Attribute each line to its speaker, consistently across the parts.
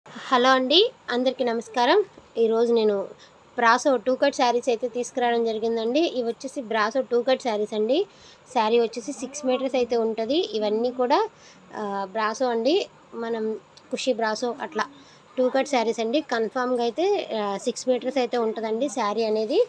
Speaker 1: Hello అండి, అందరికీ నమస్కారం. ఈరోజు నేను బ్రాసో 2 కట్ శారీస్ అయితే తీసుకురావడం జరిగిందండి. ఇవి వచ్చేసి బ్రాసో 2 కట్ శారీస్ అండి. శారీ వచ్చేసి 6 మీటర్స్ అయితే ఉంటుంది. ఇవన్నీ కూడా బ్రాసో అండి. మనం ఖుషి బ్రాసో అట్లా 2 కట్ శారీస్ అండి. కన్ఫామ్గా అయితే 6 మీటర్స్ అయితే ఉంటుందండి శారీ అనేది.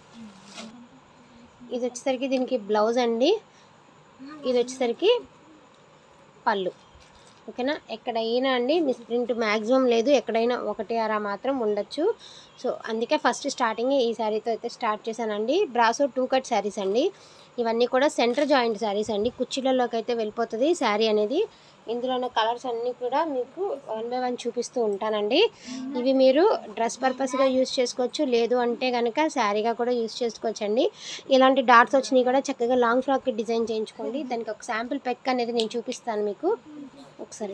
Speaker 1: ఇది వచ్చేసరికి దీనికి బ్లౌజ్ అండి. ఇది వచ్చేసరికి పళ్ళు. ఓకేనా. ఎక్కడైనా అండి మిస్ప్రింట్ మ్యాక్సిమం లేదు, ఎక్కడైనా ఒకటి అరా మాత్రం ఉండొచ్చు. సో అందుకే ఫస్ట్ స్టార్టింగ్ ఈ శారీతో అయితే స్టార్ట్ చేశానండి. బ్రాసో 2 కట్ శారీస్ అండి. ఇవన్నీ కూడా సెంటర్ జాయింట్ శారీస్ అండి. కుర్చీలలోకి అయితే వెళ్ళిపోతుంది శారీ అనేది. ఇందులో ఉన్న కలర్స్ అన్నీ కూడా మీకు 1 బై 1 చూపిస్తూ ఉంటానండి. ఇవి మీరు డ్రెస్ పర్పస్గా యూజ్ చేసుకోవచ్చు, లేదు అంటే కనుక శారీగా కూడా యూజ్ చేసుకోవచ్చు అండి. ఇలాంటి డాట్స్ వచ్చినాయి కూడా చక్కగా లాంగ్ ఫ్రాక్కి డిజైన్ చేయించుకోండి. దానికి ఒక శాంపిల్ పెక్ అనేది నేను చూపిస్తాను మీకు ఒకసారి.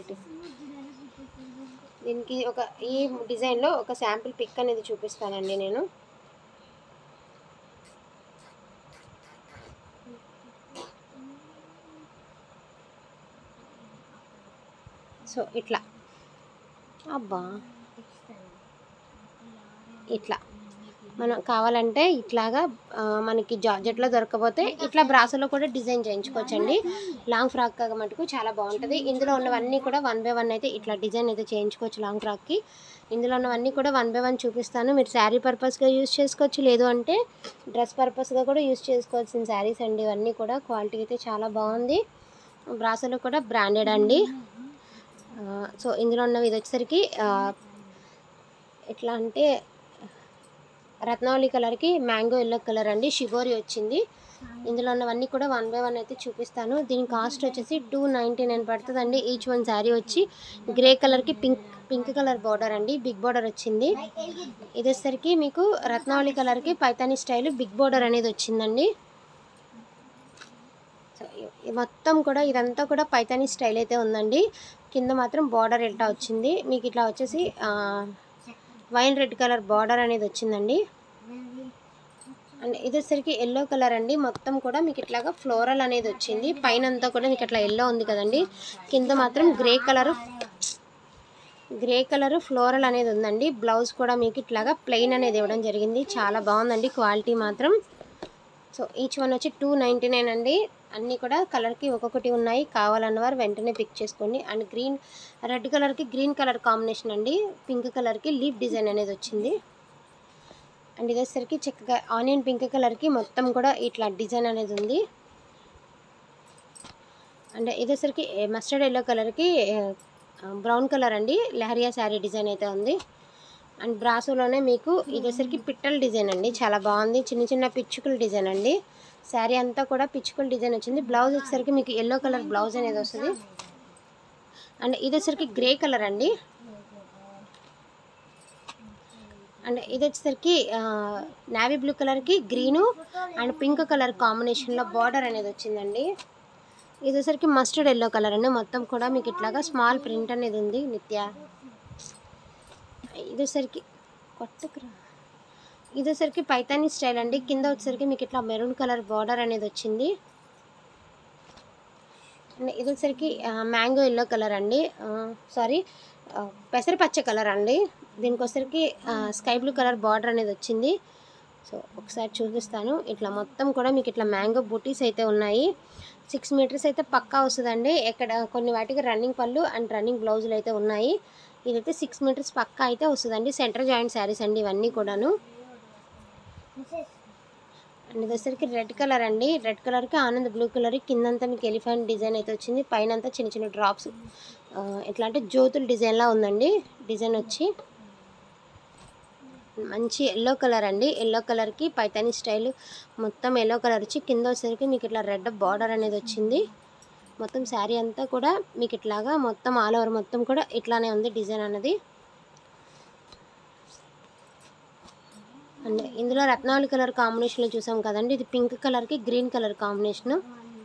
Speaker 1: దీనికి ఈ డిజైన్లో ఒక శాంపిల్ పిక్ అనేది చూపిస్తానండి నేను. సో ఇట్లా ఇట్లా మనం కావాలంటే ఇట్లాగా మనకి జార్జెట్లో దొరకపోతే ఇట్లా బ్రాసోలో కూడా డిజైన్ చేయించుకోవచ్చండి. లాంగ్ ఫ్రాక్ మటుకు చాలా బాగుంటుంది. ఇందులో ఉన్నవన్నీ కూడా 1 బై 1 అయితే ఇట్లా డిజైన్ అయితే చేయించుకోవచ్చు లాంగ్ ఫ్రాక్కి. ఇందులో ఉన్నవన్నీ కూడా 1 బై 1 చూపిస్తాను. మీరు శారీ పర్పస్గా యూజ్ చేసుకోవచ్చు, లేదు అంటే డ్రెస్ పర్పస్గా కూడా యూజ్ చేసుకోవాల్సిన శారీస్ అండి. ఇవన్నీ కూడా క్వాలిటీ అయితే చాలా బాగుంది. బ్రాసోలో కూడా బ్రాండెడ్ అండి. సో ఇందులో ఉన్నవి ఇది వచ్చేసరికి ఎట్లా అంటే రత్నావళి కలర్కి మ్యాంగో ఎల్లో కలర్ అండి. షిబోరి వచ్చింది. ఇందులో ఉన్నవన్నీ కూడా 1 బై 1 అయితే చూపిస్తాను. దీని కాస్ట్ వచ్చేసి 299 పడుతుందండి. ఈచ్ వన్ శారీ వచ్చి గ్రే కలర్కి పింక్ కలర్ బార్డర్ అండి. బిగ్ బార్డర్ వచ్చింది. ఇది వచ్చేసరికి మీకు రత్నావళి కలర్కి పైతాని స్టైల్ బిగ్ బార్డర్ అనేది వచ్చిందండి. సో మొత్తం కూడా ఇదంతా కూడా పైతాని స్టైల్ అయితే ఉందండి. కింద మాత్రం బార్డర్ ఎట్లా వచ్చింది మీకు ఇట్లా వచ్చేసి వైన్ రెడ్ కలర్ బార్డర్ అనేది వచ్చిందండి. అండ్ ఇది వచ్చేసరికి ఎల్లో కలర్ అండి. మొత్తం కూడా మీకు ఇట్లాగా ఫ్లోరల్ అనేది వచ్చింది. పైన అంతా కూడా మీకు అట్లా ఎల్లో ఉంది కదండి. కింద మాత్రం గ్రే కలర్ ఫ్లోరల్ అనేది ఉందండి. బ్లౌజ్ కూడా మీకు ఇట్లాగా ప్లెయిన్ అనేది ఇవ్వడం జరిగింది. చాలా బాగుందండి క్వాలిటీ మాత్రం. సో ఈచ్ వన్ వచ్చి 299 అండి. అన్నీ కూడా కలర్కి ఒక్కొక్కటి ఉన్నాయి. కావాలన్నవారు వెంటనే పిక్ చేసుకోండి. అండ్ రెడ్ కలర్కి గ్రీన్ కలర్ కాంబినేషన్ అండి. పింక్ కలర్కి లీఫ్ డిజైన్ అనేది వచ్చింది. అండ్ ఇది వచ్చేసరికి చక్కగా ఆనియన్ పింక్ కలర్కి మొత్తం కూడా ఇట్లా డిజైన్ అనేది ఉంది. అండ్ ఇది వచ్చేసరికి మస్టర్డ్ ఎల్లో కలర్కి బ్రౌన్ కలర్ అండి. లెహరియా శారీ డిజైన్ అయితే ఉంది. అండ్ బ్రాసోలోనే మీకు ఇది వచ్చేసరికి పిట్టల డిజైన్ అండి. చాలా బాగుంది. చిన్న చిన్న పిచ్చుకల డిజైన్ అండి. శారీ అంతా కూడా పిచ్చుకల డిజైన్ వచ్చింది. బ్లౌజ్ వచ్చేసరికి మీకు ఎల్లో కలర్ బ్లౌజ్ అనేది వస్తుంది. అండ్ ఇది వచ్చేసరికి గ్రే కలర్ అండి. అండ్ ఇది వచ్చేసరికి నేవీ బ్లూ కలర్కి గ్రీను అండ్ పింక్ కలర్ కాంబినేషన్లో బార్డర్ అనేది వచ్చిందండి. ఇది వచ్చేసరికి మస్టర్డ్ ఎల్లో కలర్ అండి. మొత్తం కూడా మీకు ఇట్లాగా స్మాల్ ప్రింట్ అనేది ఉంది. ఇది వచ్చేసరికి పైతాని స్టైల్ అండి. కింద వచ్చేసరికి మీకు ఇట్లా మెరూన్ కలర్ బార్డర్ అనేది వచ్చింది. ఇది వచ్చేసరికి మ్యాంగో ఎల్లో కలర్ అండి. పెసరపచ్చ కలర్ అండి. దీనికి వచ్చేసరికి స్కై బ్లూ కలర్ బార్డర్ అనేది వచ్చింది. సో ఒకసారి చూపిస్తాను. ఇట్లా మొత్తం కూడా మీకు ఇట్లా మ్యాంగో బూటీస్ అయితే ఉన్నాయి. 6 మీటర్స్ అయితే పక్కా వస్తుందండి. ఎక్కడ కొన్ని వాటికి రన్నింగ్ పళ్ళు అండ్ రన్నింగ్ బ్లౌజులు అయితే ఉన్నాయి. ఇదైతే 6 మీటర్స్ పక్కా అయితే వస్తుందండి. సెంటర్ జాయింట్ శారీస్ అండి ఇవన్నీ కూడాను. అండ్ ఇది వచ్చేసరికి రెడ్ కలర్ అండి. రెడ్ కలర్కి ఆనంద్ బ్లూ కలర్ కిందంతా మీకు ఎలిఫెంట్ డిజైన్ అయితే వచ్చింది. పైన అంతా చిన్న చిన్న డ్రాప్స్ ఎట్లా అంటే జ్యోతుల డిజైన్లా ఉందండి. డిజైన్ వచ్చి మంచి ఎల్లో కలర్ అండి. ఎల్లో కలర్కి పైతాని స్టైల్ మొత్తం ఎల్లో కలర్ వచ్చి కింద వచ్చేసరికి మీకు ఇట్లా రెడ్ బార్డర్ అనేది వచ్చింది. మొత్తం శారీ అంతా కూడా మీకు ఇట్లాగా మొత్తం ఆల్ ఓవర్ మొత్తం కూడా ఇట్లానే ఉంది డిజైన్ అనేది. అండ్ ఇందులో రత్నావళి కలర్ కాంబినేషన్లో చూసాం కదండి. ఇది పింక్ కలర్కి గ్రీన్ కలర్ కాంబినేషను.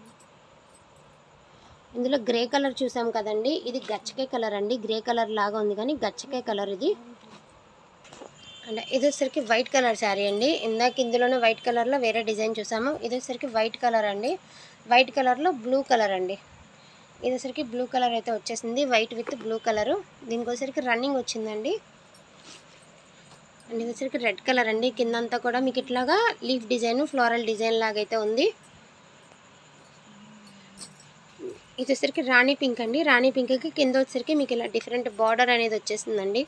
Speaker 1: ఇందులో గ్రే కలర్ చూసాం కదండి. ఇది గచ్చకాయ కలర్ అండి. గ్రే కలర్ లాగా ఉంది కానీ గచ్చకాయ కలర్ ఇది. అండ్ ఇది వచ్చేసరికి వైట్ కలర్ శారీ అండి. ఇందులోనే వైట్ కలర్లో వేరే డిజైన్ చూసాము. ఇది వచ్చేసరికి వైట్ కలర్ అండి. వైట్ కలర్లో బ్లూ కలర్ అండి. ఇది వచ్చరికి బ్లూ కలర్ అయితే వచ్చేసింది, వైట్ విత్ బ్లూ కలరు. దీనికి వచ్చరికి రన్నింగ్ వచ్చిందండి. అండ్ ఇది వచ్చరికి రెడ్ కలర్ అండి. కిందంతా కూడా మీకు ఇట్లాగా లీఫ్ డిజైన్, ఫ్లోరల్ డిజైన్ లాగా అయితే ఉంది. ఇది వచ్చరికి రాణి పింక్ అండి. రాణి పింక్కి కింద వచ్చరికి మీకు ఇలా డిఫరెంట్ బార్డర్ అనేది వచ్చేసిందండి.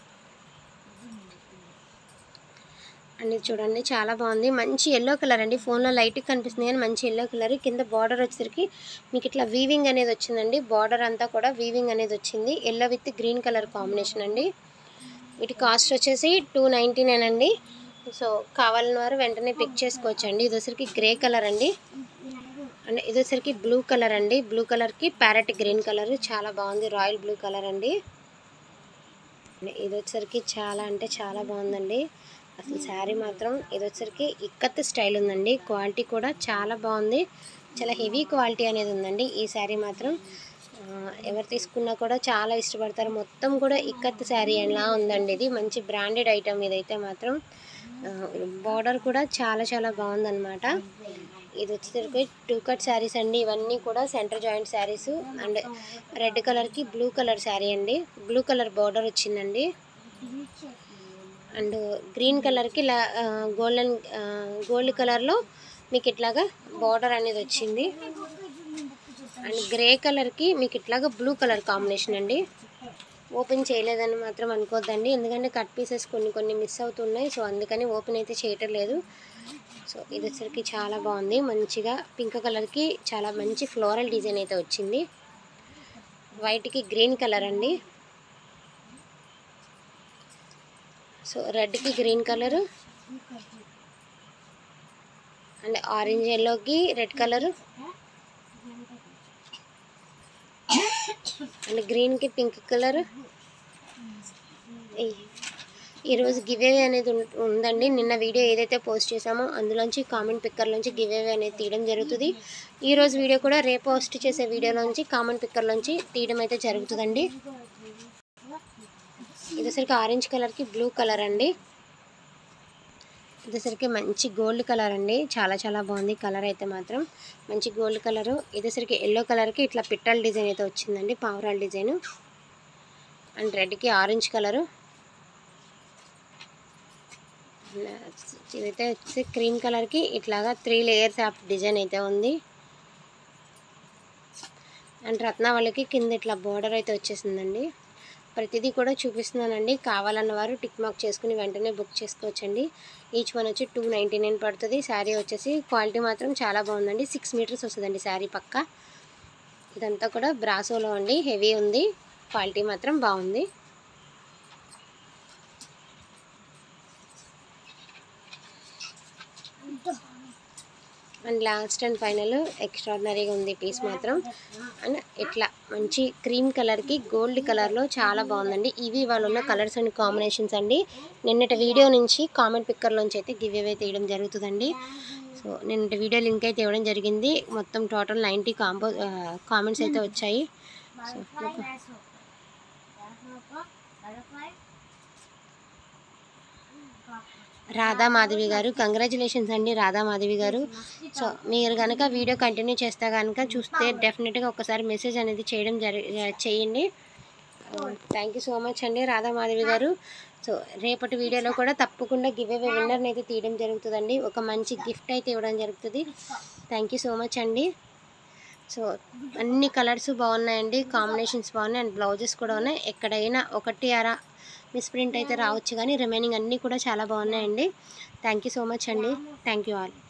Speaker 1: అండ్ ఇది చూడండి చాలా బాగుంది, మంచి ఎల్లో కలర్ అండి. ఫోన్లో లైట్గా కనిపిస్తుంది కానీ మంచి ఎల్లో కలర్. కింద బార్డర్ వచ్చేసరికి మీకు ఇట్లా వీవింగ్ అనేది వచ్చిందండి. బార్డర్ అంతా కూడా వీవింగ్ అనేది వచ్చింది. Yellow with green colour combination అండి. వీటి కాస్ట్ వచ్చేసి 299 అండి. సో కావాలని వారు వెంటనే పిక్ చేసుకోవచ్చు అండి. ఇది వచ్చరికి గ్రే కలర్ అండి. అండ్ ఇది వచ్చరికి బ్లూ కలర్ అండి. బ్లూ కలర్కి ప్యారెట్ గ్రీన్ కలర్ చాలా బాగుంది, రాయల్ బ్లూ కలర్ అండి. ఇది వచ్చరికి చాలా అంటే చాలా బాగుందండి అసలు శారీ మాత్రం. ఇది వచ్చరికి ఇక్కత్ స్టైల్ ఉందండి. క్వాలిటీ కూడా చాలా బాగుంది, చాలా హెవీ క్వాలిటీ అనేది ఉందండి ఈ శారీ మాత్రం. ఎవరు తీసుకున్నా కూడా చాలా ఇష్టపడతారు. మొత్తం కూడా ఇక్కత్ శారీ ఎలా ఉందండి. ఇది మంచి బ్రాండెడ్ ఐటమ్ ఇదైతే మాత్రం. బార్డర్ కూడా చాలా చాలా బాగుందన్నమాట. ఇది వచ్చేసరికి 2 కట్ శారీస్ అండి. ఇవన్నీ కూడా centre joint saris. And red కలర్కి బ్లూ కలర్ శారీ అండి. బ్లూ కలర్ బార్డర్ వచ్చిందండి. అండ్ గ్రీన్ కలర్కి ఇలా గోల్డ్ కలర్లో మీకు ఇట్లాగా బార్డర్ అనేది వచ్చింది. అండ్ గ్రే కలర్కి మీకు ఇట్లాగా బ్లూ కలర్ కాంబినేషన్ అండి. ఓపెన్ చేయలేదని మాత్రం అనుకోవద్దండి, ఎందుకంటే కట్ పీసెస్ కొన్ని మిస్ అవుతున్నాయి. సో అందుకని ఓపెన్ అయితే చేయటం లేదు. సో ఇది వచ్చరికి చాలా బాగుంది, మంచిగా పింక్ కలర్కి చాలా మంచి ఫ్లోరల్ డిజైన్ అయితే వచ్చింది. వైట్కి గ్రీన్ కలర్ అండి. సో రెడ్కి గ్రీన్ కలరు అండ్ ఆరెంజ్ ఎల్లోకి రెడ్ కలరు అండ్ గ్రీన్కి పింక్ కలర్. ఈరోజు గివ్ అవే అనేది ఉందండి. నిన్న వీడియో ఏదైతే పోస్ట్ చేసామో అందులోంచి కామెంట్ పిక్కర్లోంచి గివ్ అవే అనేది తీయడం జరుగుతుంది. ఈరోజు వీడియో కూడా రేపు పోస్ట్ చేసే వీడియోలోంచి కామెంట్ పిక్కర్లోంచి తీయడం అయితే జరుగుతుందండి. ఇదేసరికి ఆరెంజ్ కలర్కి బ్లూ కలర్ అండి. ఇదేసరికి మంచి గోల్డ్ కలర్ అండి, చాలా చాలా బాగుంది కలర్ అయితే మాత్రం, మంచి గోల్డ్ కలరు. ఇదేసరికి ఎల్లో కలర్కి ఇట్లా పిట్టల డిజైన్ అయితే వచ్చిందండి, పావురాల డిజైను. అండ్ రెడ్కి ఆరెంజ్ కలరు. ఇదైతే వచ్చి క్రీమ్ కలర్కి ఇట్లాగా 3 లేయర్స్ ఆఫ్ డిజైన్ అయితే ఉంది. అండ్ రత్నావళికి కింద ఇట్లా బార్డర్ అయితే వచ్చేసిందండి. ప్రతిదీ కూడా చూపిస్తున్నానండి, కావాలన్న వారు టిక్ మార్క్ చేసుకుని వెంటనే బుక్ చేసుకోవచ్చండి. ఈచ్ వన్ వచ్చి 299 పడుతుంది. శారీ వచ్చేసి క్వాలిటీ మాత్రం చాలా బాగుందండి. 6 మీటర్స్ వస్తుందండి శారీ పక్క. ఇదంతా కూడా బ్రాసోలో అండి, హెవీ ఉంది, క్వాలిటీ మాత్రం బాగుంది. అండ్ లాస్ట్ అండ్ ఫైనల్ ఎక్స్ట్రాడినరీగా ఉంది పీస్ మాత్రం. అండ్ ఇట్లా మంచి క్రీమ్ కలర్కి గోల్డ్ కలర్లో చాలా బాగుందండి. ఇవి వాళ్ళు ఉన్న కలర్స్ అండ్ కాంబినేషన్స్ అండి. నిన్నటి వీడియో నుంచి కామెంట్ పిక్కర్లోంచి అయితే గివ్ అవే తీయడం జరుగుతుందండి. సో నిన్నటి వీడియో లింక్ అయితే ఇవ్వడం జరిగింది. మొత్తం టోటల్ 90 కామెంట్స్ అయితే వచ్చాయి. సో రాధా మాధవి గారు, కంగ్రాచులేషన్స్ అండి రాధా మాధవి గారు. సో మీరు కనుక వీడియో కంటిన్యూ చేస్తే కనుక చూస్తే డెఫినెట్గా ఒకసారి మెసేజ్ అనేది చేయండి. థ్యాంక్ యూ సో మచ్ అండి రాధా మాధవి గారు. సో రేపటి వీడియోలో కూడా తప్పకుండా గివ్ అవే విన్నర్ని అయితే తీయడం జరుగుతుందండి. ఒక మంచి గిఫ్ట్ అయితే ఇవ్వడం జరుగుతుంది. థ్యాంక్ యూ సో మచ్ అండి. సో అన్ని కలర్స్ బాగున్నాయండి, కాంబినేషన్స్ బాగున్నాయి, అండ్ బ్లౌజెస్ కూడా ఉన్నాయి. ఎక్కడైనా 1 అర మిస్ప్రింట్ అయితే రావచ్చు, కానీ రిమైనింగ్ అన్నీ కూడా చాలా బాగున్నాయండి. థ్యాంక్ యూ సో మచ్ అండి. Thank you all.